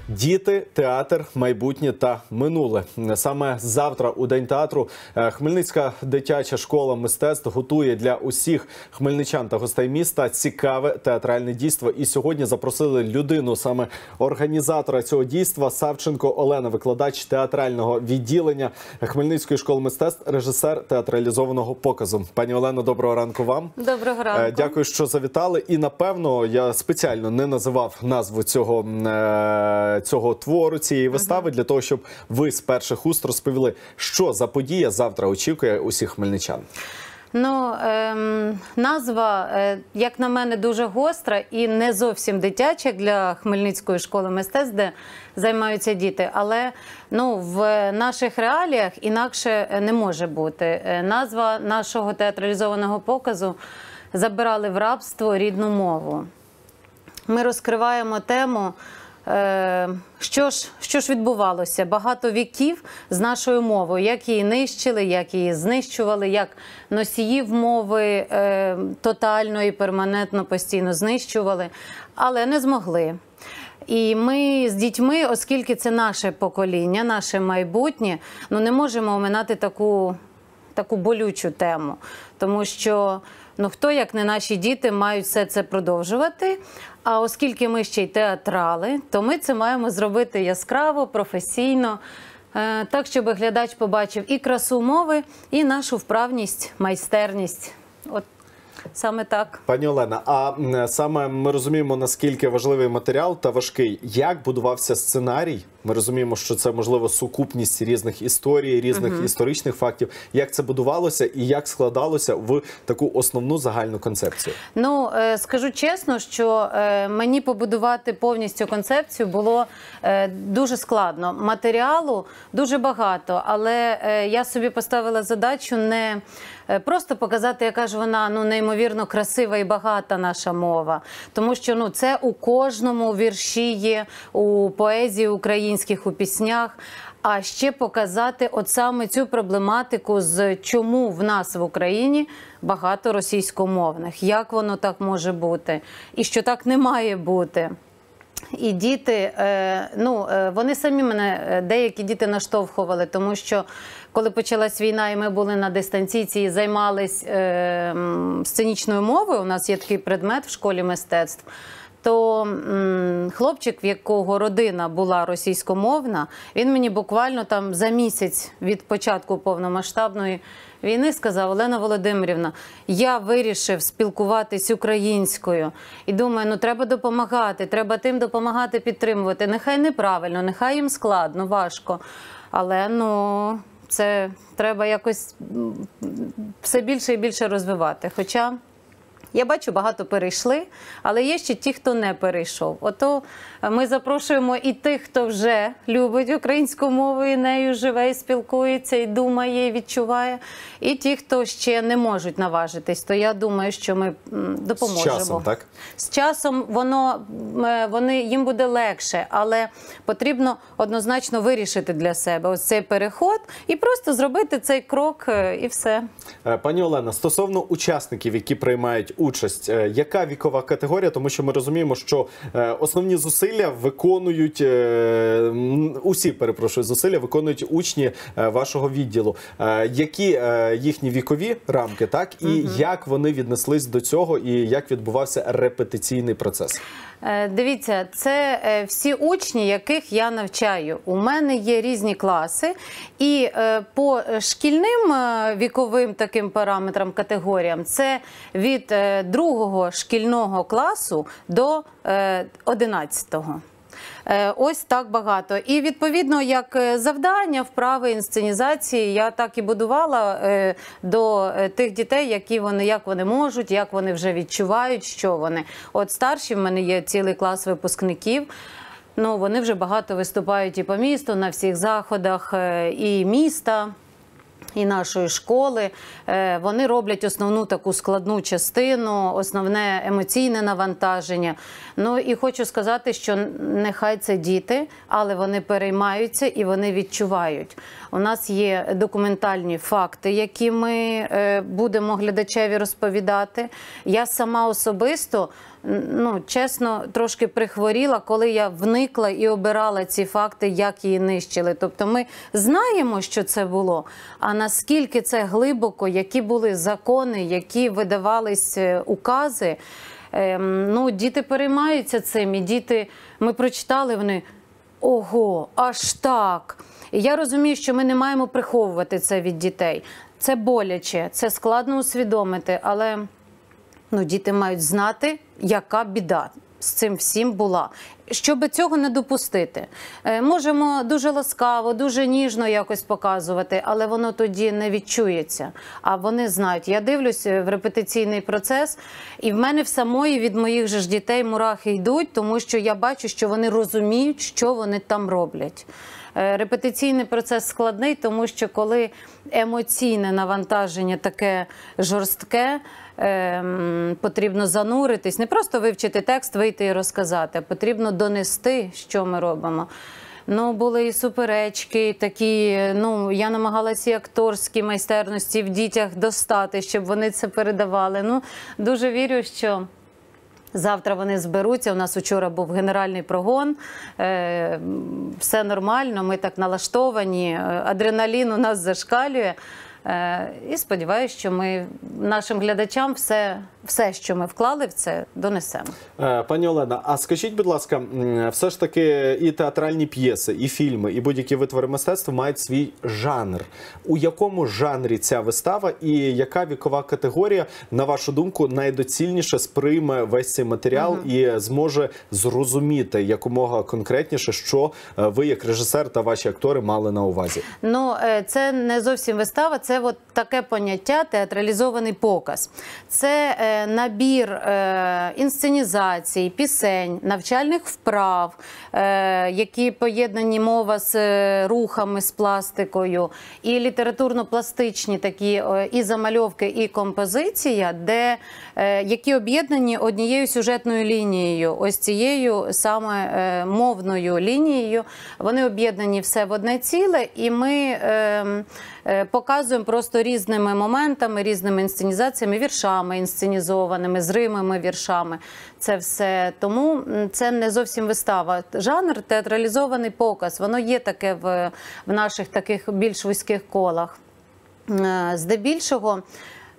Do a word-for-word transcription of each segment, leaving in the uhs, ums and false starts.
Діти, театр, майбутнє та минуле. Саме завтра, у День театру, Хмельницька дитяча школа мистецтв готує для усіх хмельничан та гостей міста цікаве театральне дійство. І сьогодні запросили людину, саме організатора цього дійства, Савченко Олена, викладач театрального відділення Хмельницької школи мистецтв, режисер театралізованого показу. Пані Олено, доброго ранку вам. Доброго ранку. Дякую, що завітали. І, напевно, я спеціально не називав назву цього цього твору, цієї вистави, uh-huh. для того, щоб ви з перших уст розповіли, що за подія завтра очікує усіх хмельничан. Ну, ем, назва, е, як на мене, дуже гостра і не зовсім дитяча для Хмельницької школи мистецтв, де займаються діти. Але ну, в наших реаліях інакше не може бути. Назва нашого театралізованого показу «Забирали в рабство рідну мову». Ми розкриваємо тему, Що ж, що ж відбувалося багато віків з нашою мовою, як її нищили, як її знищували, як носіїв мови е, тотально і перманентно постійно знищували, але не змогли. І ми з дітьми, оскільки це наше покоління, наше майбутнє, ну не можемо оминати таку, таку болючу тему, тому що ну, хто, як не наші діти, мають все це продовжувати. А оскільки ми ще й театрали, то ми це маємо зробити яскраво, професійно, так, щоб глядач побачив і красу мови, і нашу вправність, майстерність. От саме так. Пані Олена, а саме ми розуміємо, наскільки важливий матеріал та важкий. Як будувався сценарій? Ми розуміємо, що це, можливо, сукупність різних історій, різних uh-huh. історичних фактів. Як це будувалося і як складалося в таку основну загальну концепцію? Ну, скажу чесно, що мені побудувати повністю концепцію було дуже складно. Матеріалу дуже багато, але я собі поставила задачу не просто показати, яка ж вона ну, неймовірно красива і багата наша мова. Тому що ну, це у кожному вірші є, у поезії українських, у піснях. А ще показати от саме цю проблематику, з чому в нас в Україні багато російськомовних. Як воно так може бути? І що так не має бути. І діти, ну, вони самі мене, деякі діти наштовхували, тому що коли почалась війна і ми були на дистанційці і займались сценічною мовою, у нас є такий предмет в школі мистецтв, то м, хлопчик, в якого родина була російськомовна, він мені буквально там за місяць від початку повномасштабної війни сказав: Олена Володимирівна, я вирішив спілкуватись українською. І думаю, ну треба допомагати, треба тим допомагати, підтримувати. Нехай неправильно, нехай їм складно, важко, але ну це треба якось все більше і більше розвивати. Хоча я бачу, багато перейшли, але є ще ті, хто не перейшов. Ото ми запрошуємо і тих, хто вже любить українську мову, і нею живе, і спілкується, і думає, і відчуває, і ті, хто ще не можуть наважитись. То я думаю, що ми допоможемо. З часом, так? З часом воно, вони, їм буде легше, але потрібно однозначно вирішити для себе ось цей переход і просто зробити цей крок, і все. Пані Олена, стосовно учасників, які приймають участь, яка вікова категорія? Тому що ми розуміємо, що основні зусилля виконують, усі, перепрошую, зусилля виконують учні вашого відділу. Які їхні вікові рамки, так? І угу. як вони віднеслись до цього, і як відбувався репетиційний процес? Дивіться, це всі учні, яких я навчаю. У мене є різні класи, і по шкільним віковим таким параметрам, категоріям, це від другого шкільного класу до одинадцятого. Ось так багато. І відповідно, як завдання, вправи, інсценізації, я так і будувала до тих дітей, які вони, як вони можуть, як вони вже відчувають, що вони. От старші, в мене є цілий клас випускників, ну, вони вже багато виступають і по місту, на всіх заходах і міста, і нашої школи. Вони роблять основну таку складну частину, основне емоційне навантаження. Ну і хочу сказати, що нехай це діти, але вони переймаються і вони відчувають. У нас є документальні факти, які ми будемо глядачеві розповідати. Я сама особисто ну, чесно, трошки прихворіла, коли я вникла і обирала ці факти, як її нищили. Тобто ми знаємо, що це було, а наскільки це глибоко, які були закони, які видавались укази, ем, ну, діти переймаються цим, і діти, ми прочитали, вони, ого, аж так. І я розумію, що ми не маємо приховувати це від дітей. Це боляче, це складно усвідомити, але ну, діти мають знати, яка біда з цим всім була. Щоб цього не допустити. Можемо дуже ласкаво, дуже ніжно якось показувати, але воно тоді не відчується. А вони знають. Я дивлюсь в репетиційний процес, і в мене в самої від моїх же ж дітей мурахи йдуть, тому що я бачу, що вони розуміють, що вони там роблять. Репетиційний процес складний, тому що коли емоційне навантаження таке жорстке, ем, потрібно зануритись, не просто вивчити текст, вийти і розказати, а потрібно донести, що ми робимо. Ну, були і суперечки, такі, ну, я намагалася і акторські майстерності в дітях достати, щоб вони це передавали. Ну, дуже вірю, що завтра вони зберуться. У нас вчора був генеральний прогон, е, все нормально, ми так налаштовані, адреналін у нас зашкалює. Е, і сподіваюся, що ми нашим глядачам все, все, що ми вклали в це, донесемо. Е, пані Олена, а скажіть, будь ласка, все ж таки і театральні п'єси, і фільми, і будь-які витвори мистецтва мають свій жанр. У якому жанрі ця вистава і яка вікова категорія, на вашу думку, найдоцільніше сприйме весь цей матеріал угу. і зможе зрозуміти якомога конкретніше, що ви, як режисер та ваші актори, мали на увазі? Ну, це не зовсім вистава, це от таке поняття театралізований показ. Це е, набір е, інсценізацій, пісень, навчальних вправ, е, які поєднані мова з е, рухами, з пластикою, і літературно-пластичні такі е, і замальовки, і композиція, де, е, які об'єднані однією сюжетною лінією, ось цією саме е, мовною лінією. Вони об'єднані все в одне ціле, і ми е, е, показуємо просто різними моментами, різними інсценізаціями, віршами інсценізованими, зримими віршами. Це все. Тому це не зовсім вистава. Жанр театралізований показ. Воно є таке в, в наших таких більш вузьких колах. Здебільшого,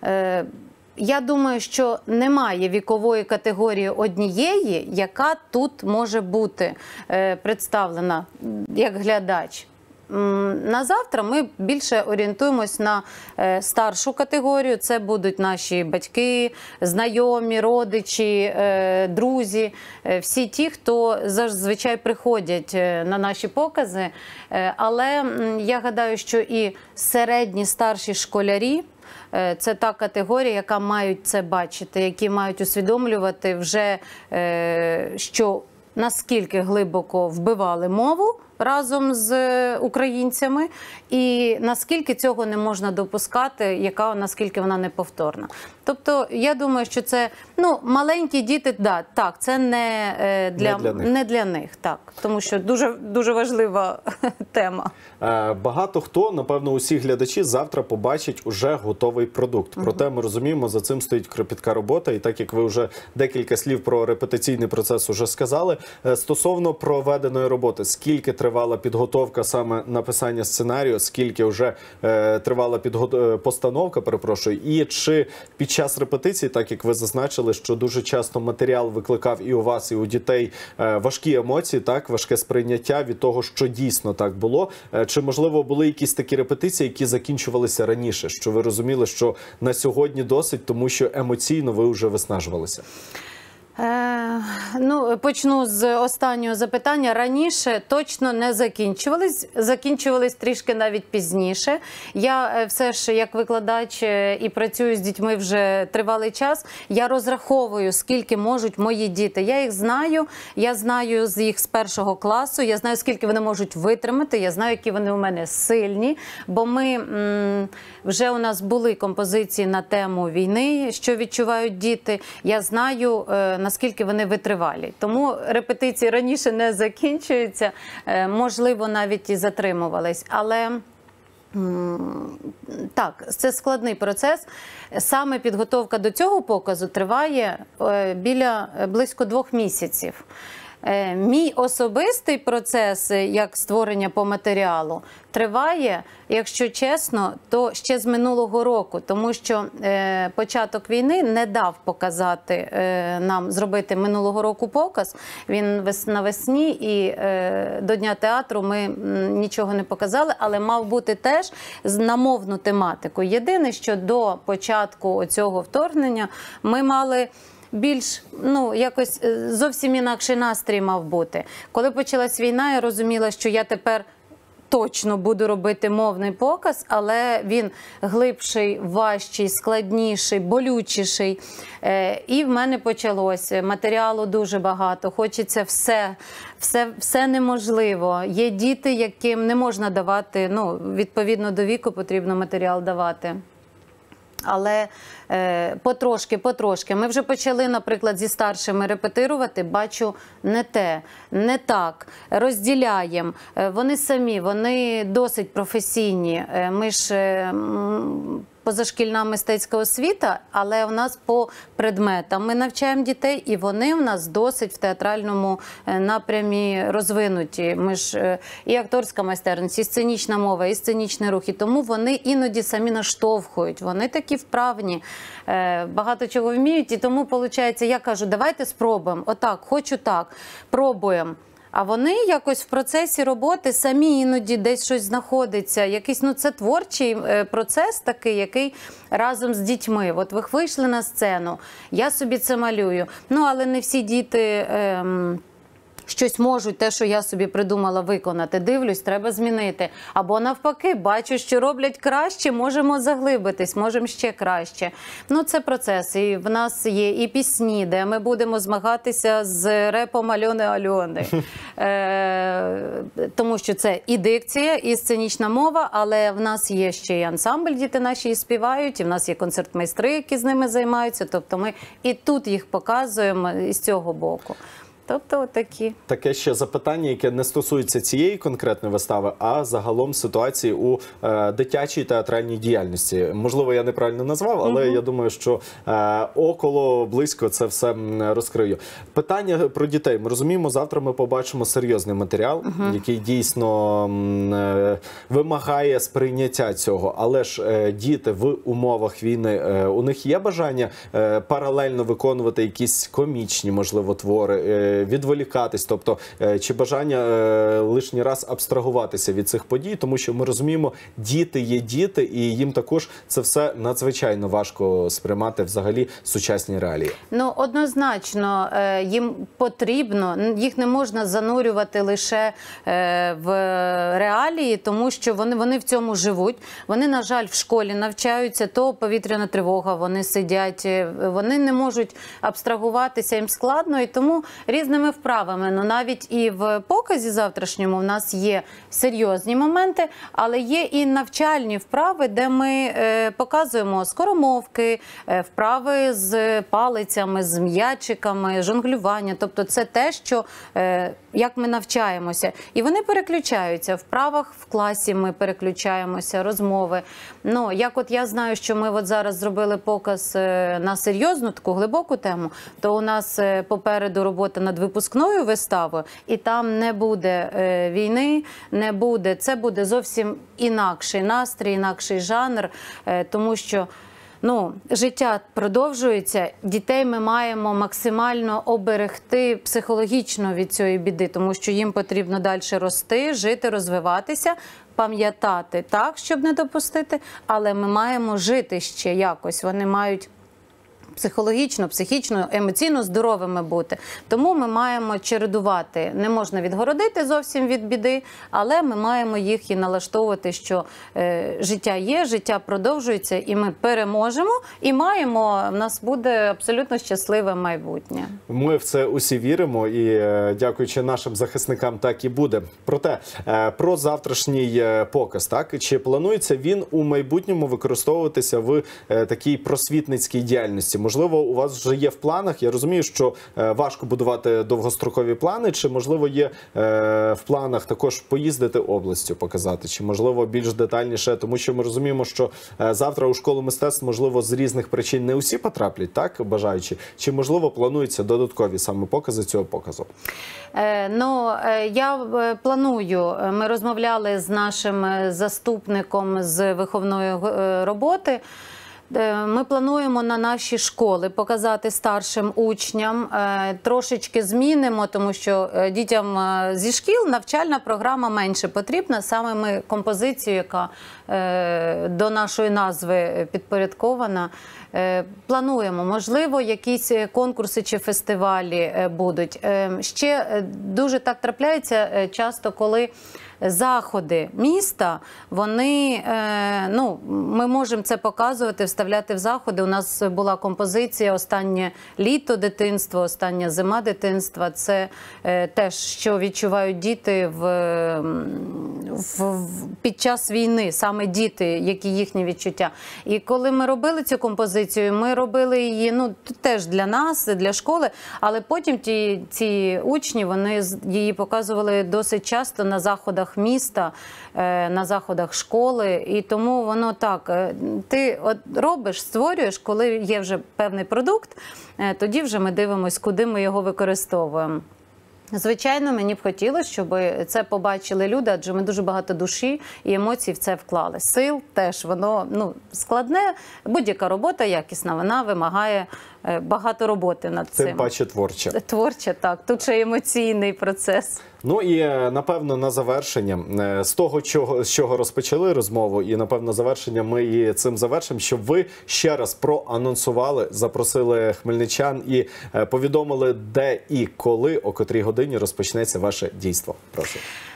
я думаю, що немає вікової категорії однієї, яка тут може бути представлена як глядач. На завтра ми більше орієнтуємось на старшу категорію. Це будуть наші батьки, знайомі, родичі, друзі. Всі ті, хто зазвичай приходять на наші покази. Але я гадаю, що і середні, старші школярі – це та категорія, яка мають це бачити, які мають усвідомлювати вже, що наскільки глибоко вбивали мову разом з українцями, і наскільки цього не можна допускати, яка, наскільки вона неповторна. Тобто, я думаю, що це, ну, маленькі діти, да, так, це не для, не для них, не для них так, тому що дуже, дуже важлива тема. Багато хто, напевно, усі глядачі завтра побачать уже готовий продукт. Проте ми розуміємо, за цим стоїть кропітка робота, і так як ви вже декілька слів про репетиційний процес уже сказали, стосовно проведеної роботи, скільки тривала підготовка саме написання сценарію, скільки вже е, тривала підго... постановка, перепрошую, і чи під час репетиції, так як ви зазначили, що дуже часто матеріал викликав і у вас, і у дітей е, важкі емоції, так, важке сприйняття від того, що дійсно так було. Е, чи, можливо, були якісь такі репетиції, які закінчувалися раніше, що ви розуміли, що на сьогодні досить, тому що емоційно ви вже виснажувалися? Е, ну, почну з останнього запитання. Раніше точно не закінчувались, закінчувались трішки навіть пізніше. Я все ж як викладач і працюю з дітьми вже тривалий час, я розраховую, скільки можуть мої діти. Я їх знаю, я знаю з їх з першого класу, я знаю, скільки вони можуть витримати, я знаю, які вони у мене сильні, бо ми, м, вже у нас були композиції на тему війни, що відчувають діти. Я знаю, е, наскільки вони витривалі. Тому репетиції раніше не закінчуються, можливо, навіть і затримувались. Але Так, це складний процес. Саме підготовка до цього показу триває біля близько двох місяців. Мій особистий процес, як створення по матеріалу, триває, якщо чесно, то ще з минулого року, тому що е, початок війни не дав показати е, нам зробити минулого року показ. Він вес, навесні і е, до Дня театру ми м, нічого не показали, але мав бути теж на мовну тематику. Єдине, що до початку цього вторгнення ми мали більш, ну, якось зовсім інакший настрій мав бути. Коли почалась війна, я розуміла, що я тепер точно буду робити мовний показ, але він глибший, важчий, складніший, болючіший. І в мене почалося. Матеріалу дуже багато, хочеться все, все, все неможливо. Є діти, яким не можна давати, ну, відповідно до віку потрібно матеріал давати. Але е, потрошки, потрошки. Ми вже почали, наприклад, зі старшими репетирувати, бачу, не те, не так, розділяємо. Е, вони самі, вони досить професійні. Е, ми ж е, позашкільна мистецька освіта, але у нас по предметам ми навчаємо дітей, і вони у нас досить в театральному напрямі розвинуті. Ми ж і акторська майстерність, і сценічна мова, і сценічний рух, і тому вони іноді самі наштовхують, вони такі вправні, багато чого вміють, і тому, виходить, я кажу, давайте спробуємо, отак, хочу так, пробуємо. А вони якось в процесі роботи самі іноді десь щось знаходиться. Якийсь, ну, це творчий процес такий, який разом з дітьми. От ви вийшли на сцену, я собі це малюю. Ну, але не всі діти ем, щось можуть, те, що я собі придумала, виконати. Дивлюсь, треба змінити. Або навпаки, бачу, що роблять краще, можемо заглибитись, можемо ще краще. Ну, це процес. І в нас є і пісні, де ми будемо змагатися з репом Альони Альони. Е, тому що це і дикція, і сценічна мова, але в нас є ще і ансамбль, діти наші і співають, і в нас є концертмейстри, які з ними займаються. Тобто ми і тут їх показуємо із цього боку. Тобто такі. Таке ще запитання, яке не стосується цієї конкретної вистави, а загалом ситуації у е, дитячій театральній діяльності. Можливо, я неправильно назвав, але угу. я думаю, що е, около, близько це все розкрию. Питання про дітей. Ми розуміємо, завтра ми побачимо серйозний матеріал, угу. який дійсно е, вимагає сприйняття цього. Але ж е, діти в умовах війни, е, у них є бажання е, паралельно виконувати якісь комічні, можливо, твори, е, відволікатись, тобто чи бажання е, лишній раз абстрагуватися від цих подій, тому що ми розуміємо, діти є діти, і їм також це все надзвичайно важко сприймати взагалі сучасні реалії. Ну, однозначно, е, їм потрібно, їх не можна занурювати лише е, в реалії, тому що вони, вони в цьому живуть. Вони, на жаль, в школі навчаються, то повітряна тривога, вони сидять, вони не можуть абстрагуватися, їм складно, і тому різними вправами. Ну, навіть і в показі завтрашньому в нас є серйозні моменти, але є і навчальні вправи, де ми е, показуємо скоромовки, е, вправи з палицями, з м'ячиками, жонглювання. Тобто це те, що, е, як ми навчаємося. І вони переключаються. В вправах в класі ми переключаємося, розмови. Ну, як от я знаю, що ми от зараз зробили показ на серйозну, таку глибоку тему, то у нас попереду робота над випускною виставою, і там не буде е, війни, не буде. Це буде зовсім інакший настрій, інакший жанр, е, тому що ну, життя продовжується, дітей ми маємо максимально оберегти психологічно від цієї біди, тому що їм потрібно далі рости, жити, розвиватися, пам'ятати так, щоб не допустити, але ми маємо жити ще якось, вони мають психологічно, психічно, емоційно здоровими бути. Тому ми маємо чередувати. Не можна відгородити зовсім від біди, але ми маємо їх і налаштовувати, що е, життя є, життя продовжується, і ми переможемо, і маємо, в нас буде абсолютно щасливе майбутнє. Ми в це усі віримо, і е, дякуючи нашим захисникам, так і буде. Проте, е, про завтрашній показ, так? Чи планується він у майбутньому використовуватися в е, такій просвітницькій діяльності? Можливо, у вас вже є в планах. Я розумію, що е, важко будувати довгострокові плани. Чи можливо є е, в планах також поїздити областю, показати? Чи можливо більш детальніше? Тому що ми розуміємо, що е, завтра у школу мистецтв можливо з різних причин не усі потраплять, так бажаючи. Чи можливо плануються додаткові саме покази цього показу? Е, ну, е, я е, планую, ми розмовляли з нашим е, заступником з виховної е, роботи. Е, Ми плануємо на наші школи показати старшим учням, е, трошечки змінимо, тому що е, дітям е, зі шкіл навчальна програма менше потрібна. Саме ми композицію, яка е, до нашої назви підпорядкована, е, плануємо. Можливо, якісь конкурси чи фестивалі е, будуть. Е, Ще е, дуже так трапляється е, часто, коли заходи міста, вони, е, ну, ми можемо це показувати, вставляти в заходи. У нас була композиція «Останнє літо дитинства», «Остання зима дитинства». Це е, те, що відчувають діти в, в, в, під час війни, саме діти, які їхні відчуття. І коли ми робили цю композицію, ми робили її, ну, теж для нас, для школи, але потім ті, ці учні, вони її показували досить часто на заходах міста, на заходах школи, і тому воно так, ти от робиш, створюєш, коли є вже певний продукт, тоді вже ми дивимося, куди ми його використовуємо. Звичайно, мені б хотілося, щоб це побачили люди, адже ми дуже багато душі і емоцій в це вклали. Сил теж, воно, ну, складне, будь-яка робота якісна, вона вимагає багато роботи над цим. Тим паче творча. Творча, так. Тут ще емоційний процес. Ну і, напевно, на завершення, з того, чого, з чого розпочали розмову, і, напевно, завершення ми і цим завершимо, щоб ви ще раз проанонсували, запросили хмельничан і повідомили, де і коли, о котрій годині розпочнеться ваше дійство. Прошу.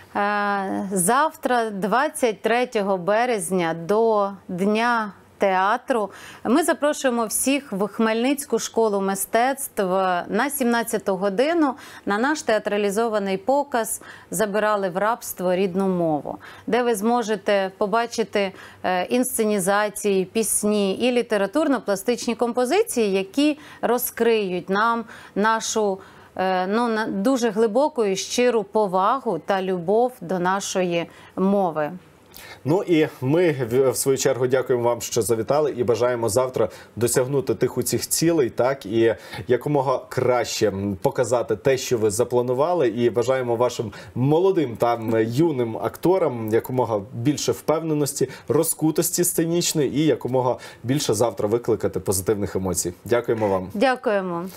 Завтра, двадцять третього березня, до Дня театру, ми запрошуємо всіх в Хмельницьку школу мистецтв на сімнадцяту годину на наш театралізований показ «Забирали в рабство рідну мову», де ви зможете побачити інсценізації, пісні і літературно-пластичні композиції, які розкриють нам нашу ну, дуже глибоку і щиру повагу та любов до нашої мови. Ну і ми, в свою чергу, дякуємо вам, що завітали, і бажаємо завтра досягнути тих усіх цілей, так, і якомога краще показати те, що ви запланували, і бажаємо вашим молодим та юним акторам якомога більше впевненості, розкутості сценічної і якомога більше завтра викликати позитивних емоцій. Дякуємо вам. Дякуємо.